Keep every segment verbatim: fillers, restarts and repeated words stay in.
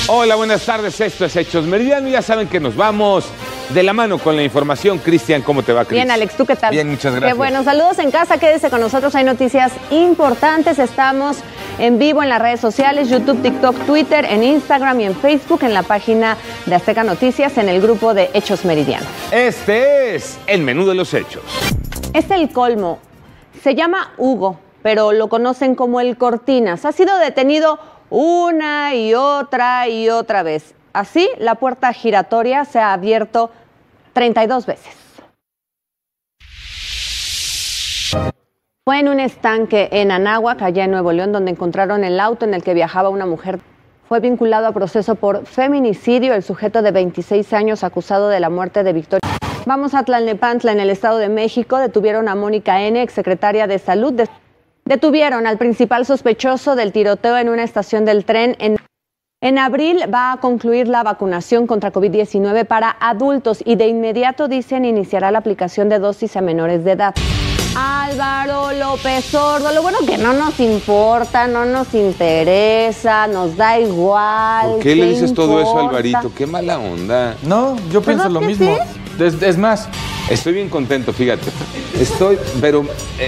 Hola, buenas tardes. Esto es Hechos Meridiano. Ya saben que nos vamos de la mano con la información. Cristian, ¿cómo te va, Cris? Bien, Alex, ¿tú qué tal? Bien, muchas gracias. Qué bueno, saludos en casa, quédese con nosotros. Hay noticias importantes. Estamos en vivo en las redes sociales, YouTube, TikTok, Twitter, en Instagram y en Facebook, en la página de Azteca Noticias, en el grupo de Hechos Meridiano. Este es el menú de los hechos. Es el colmo. Se llama Hugo, pero lo conocen como el Cortinas. Ha sido detenido una y otra y otra vez. Así, la puerta giratoria se ha abierto treinta y dos veces. Fue en un estanque en Anáhuac, allá en Nuevo León, donde encontraron el auto en el que viajaba una mujer. Fue vinculado a proceso por feminicidio el sujeto de veintiséis años acusado de la muerte de Victoria. Vamos a Tlalnepantla, en el Estado de México. Detuvieron a Mónica N., exsecretaria de Salud. Detuvieron al principal sospechoso del tiroteo en una estación del tren. En, en abril va a concluir la vacunación contra COVID diecinueve para adultos y de inmediato, dicen, iniciará la aplicación de dosis a menores de edad. Álvaro López Sordo, lo bueno que no nos importa, no nos interesa, nos da igual. ¿Por qué le dices importa? todo eso, Alvarito? Qué mala onda. No, yo pienso lo mismo. Sí? Es, es más, estoy bien contento, fíjate. Estoy, pero eh,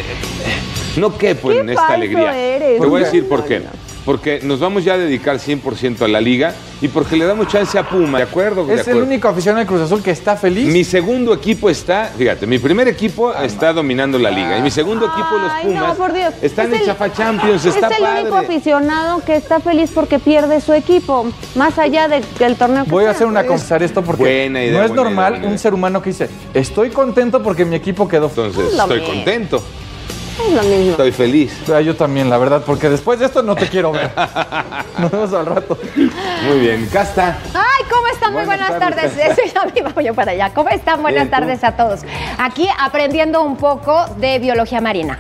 no quepo en esta alegría. Eres. Te voy a decir por qué. Porque nos vamos ya a dedicar cien por ciento a la Liga y porque le damos chance a Puma, ¿de acuerdo? De es acuerdo. el único aficionado de Cruz Azul que está feliz. Mi segundo equipo está, fíjate, mi primer equipo ah, está dominando la Liga y mi segundo equipo, los Ay, Pumas, no, por Dios. están Es en el- Chafa Champions, Es está el padre. único aficionado que está feliz porque pierde su equipo, más allá de- del torneo que Voy a sea. hacer una confesar esto porque Buena idea, no es buena normal idea, buena un idea. ser humano que dice, estoy contento porque mi equipo quedó. Entonces, Es lo estoy mismo. contento, Es lo mismo. estoy feliz. Ah, yo también, la verdad, porque después de esto no te quiero ver. Nos vemos al rato. Muy bien, acá está. Ay, ¿cómo están? Muy Buenas buenas tardes. tardes. Sí, a mí voy yo para allá. ¿Cómo están? Buenas Bien, ¿tú? tardes a todos. Aquí aprendiendo un poco de biología marina.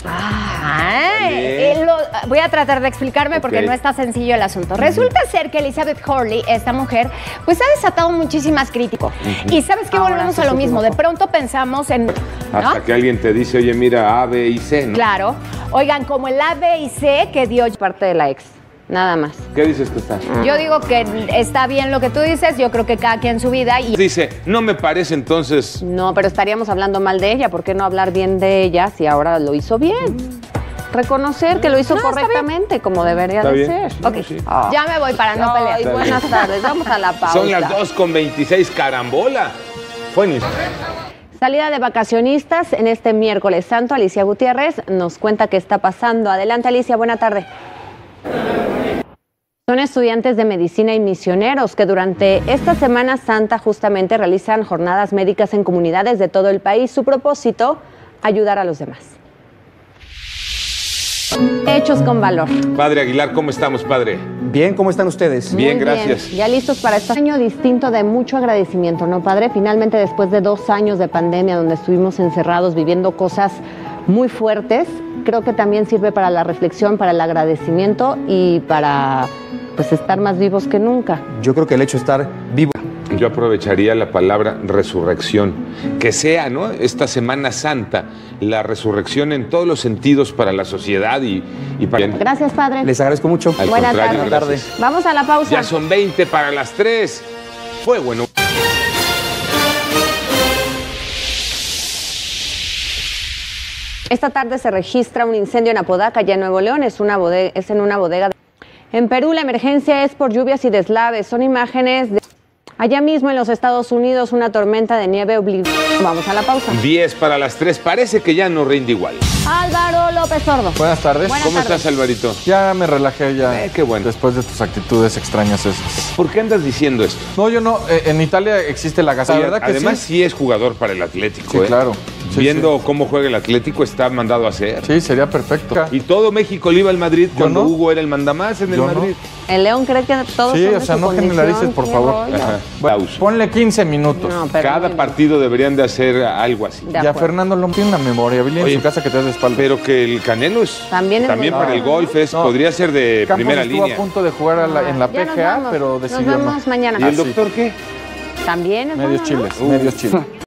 Ay, Bien. eh, lo- voy a tratar de explicarme porque Ok. no está sencillo el asunto. Resulta ser que Elizabeth Hurley, esta mujer, pues ha desatado muchísimas críticas. Y ¿sabes qué? Ahora Volvemos sí a lo se mismo. De pronto pensamos en... ¿no? Hasta que alguien te dice, oye, mira, A, B y C, ¿no? Claro. Oigan, como el A, B y C que dio... Parte de la ex, nada más. ¿Qué dices que está? Yo digo que está bien lo que tú dices. Yo creo que cada quien su vida y... Dice, no me parece entonces... No, pero estaríamos hablando mal de ella. ¿Por qué no hablar bien de ella si ahora lo hizo bien? Reconocer que lo hizo No, está correctamente, como debería Está de bien. ser. Ok, Sí. Ah. ya me voy para no Ay, pelear. buenas tardes. Vamos a la pausa. Son las dos con veintiséis, carambola. Buenísimo. Salida de vacacionistas en este miércoles santo. Alicia Gutiérrez nos cuenta qué está pasando. Adelante, Alicia, buena tarde. Son estudiantes de medicina y misioneros que durante esta Semana Santa justamente realizan jornadas médicas en comunidades de todo el país. Su propósito, ayudar a los demás. Hechos con valor. Padre Aguilar, ¿cómo estamos, padre? Bien, ¿cómo están ustedes? Bien, Muy gracias. Ya listos para este año distinto de mucho agradecimiento, ¿no, padre? Finalmente, después de dos años de pandemia donde estuvimos encerrados viviendo cosas muy fuertes, creo que también sirve para la reflexión, para el agradecimiento y para pues estar más vivos que nunca. Yo creo que el hecho de estar vivo. Yo aprovecharía la palabra resurrección. Que sea, ¿no? Esta Semana Santa, la resurrección en todos los sentidos para la sociedad y, y para... Gracias, padre. Les agradezco mucho. Al Buenas contrario, tardes. gracias. Vamos a la pausa. Ya son veinte para las tres. Fue bueno. Esta tarde se registra un incendio en Apodaca, allá en Nuevo León. Es, una bodega, es en una bodega. En Perú, la emergencia es por lluvias y deslaves. Son imágenes de... Allá mismo en los Estados Unidos, una tormenta de nieve obligó. Vamos a la pausa. diez para las tres. Parece que ya no rinde igual. Álvaro López Sordo. Buenas tardes. Buenas ¿Cómo tardes. estás, Alvarito? Ya me relajé ya. Eh, qué bueno. Después de tus actitudes extrañas esas. ¿Por qué andas diciendo esto? No, yo no. eh, en Italia existe la gasa, Oye, ¿verdad que además, sí? sí es jugador para el Atlético. Sí, ¿eh? claro. Sí, Viendo cómo juega el Atlético, está mandado a hacer. Sí, sería perfecto. Y todo México le iba al Madrid Yo cuando no. Hugo era el mandamás en el Yo no. Madrid. El León cree que todos Sí, son de o sea, su no condición. generalices, por Qué favor. rollo. Ajá. Bueno, Pausa. ponle quince minutos. No, pero Cada bueno, partido deberían de hacer algo así. de Ya acuerdo. Fernando no tiene una memoria. Vile en Oye, su casa que te hace espalda. Pero que el Canelo es También es muy para el bueno. golf es, No. podría ser de Campos primera estuvo línea. a punto de jugar a la- en la Ya nos P G A, vamos. pero Nos decidió no. vemos mañana. ¿Y el Ah, sí. doctor qué? También es Medios bueno, ¿no? chiles, medios chiles.